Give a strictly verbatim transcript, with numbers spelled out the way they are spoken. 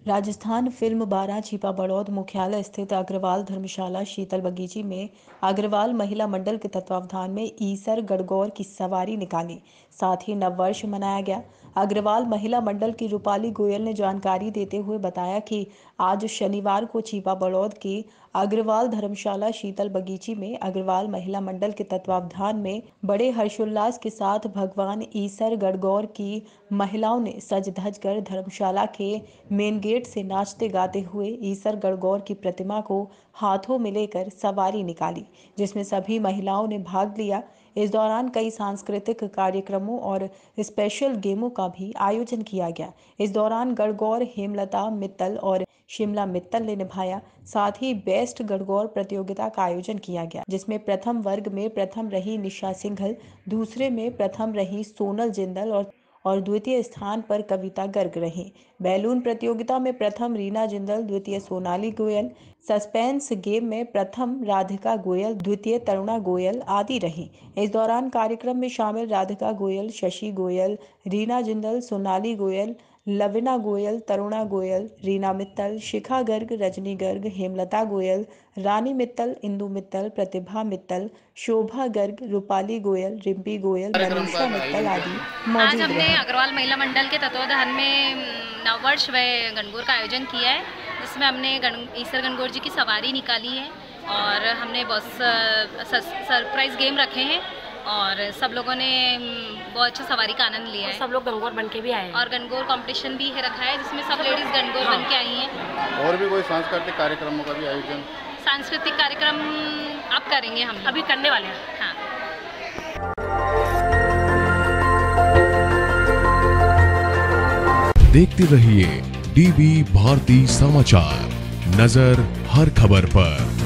Rajasthan film बारह छिपा बड़ौद मुख्यालय स्थित अग्रवाल धर्मशाला शीतल बगीची में अग्रवाल महिला मंडल के तत्वावधान में ईसर गणगौर की सवारी निकाली। साथ ही नववर्ष मनाया गया। अग्रवाल महिला मंडल की रूपाली गोयल ने जानकारी देते हुए बताया कि आज शनिवार को छिपा बड़ौद की अग्रवाल धर्मशाला शीतल बगीची में अग्रवाल महिला मंडल के तत्वावधान में बड़े हर्षोल्लास के साथ भगवान ईसर गणगौर की महिलाओं ने सज धज कर धर्मशाला के मेन गेट से नाचते गाते हुए ईसर गणगौर की प्रतिमा को हाथों में लेकर सवारी निकाली, जिसमें सभी महिलाओं ने भाग लिया। इस दौरान कई सांस्कृतिक कार्यक्रमों और स्पेशल गेमों का भी आयोजन किया गया। इस दौरान गणगौर हेमलता मित्तल और शिमला मित्तल ने निभाया। साथ ही बेस्ट गणगौर प्रतियोगिता का आयोजन किया गया, जिसमें प्रथम वर्ग में प्रथम रही निशा सिंघल, दूसरे में प्रथम रही सोनल जिंदल और और द्वितीय स्थान पर कविता गर्ग रही। बैलून प्रतियोगिता में प्रथम रीना जिंदल, द्वितीय सोनाली गोयल, सस्पेंस गेम में प्रथम राधिका गोयल, द्वितीय तरुणा गोयल आदि रही। इस दौरान कार्यक्रम में शामिल राधिका गोयल, शशि गोयल, रीना जिंदल, सोनाली गोयल, लविना गोयल, तरुणा गोयल, रीना मित्तल, शिखा गर्ग, रजनी गर्ग, हेमलता गोयल, रानी मित्तल, इंदु मित्तल, प्रतिभा मित्तल, शोभा गर्ग, रूपाली गोयल, रिम्पी गोयल, मनीषा मित्तल आदि आज मौजूद हमने रहे। अग्रवाल महिला मंडल के तत्वावधान में नववर्ष व गणगौर का आयोजन किया है, जिसमें हमने गण ईसर गणगौर जी की सवारी निकाली है और हमने बहुत सरप्राइज गेम रखे हैं और सब लोगों ने बहुत अच्छा सवारी का आनंद लिया है। सब लोग गणगौर बन के भी आए हैं और गणगौर कंपटीशन भी है रखा है, जिसमें सब लेडीज गणगौर हाँ। बन के आई हैं। और भी कोई सांस्कृतिक कार्यक्रमों का भी आयोजन? सांस्कृतिक कार्यक्रम अब करेंगे हम, अभी करने वाले हैं। हाँ। देखते रहिए डीबी भारती समाचार, नजर हर खबर पर।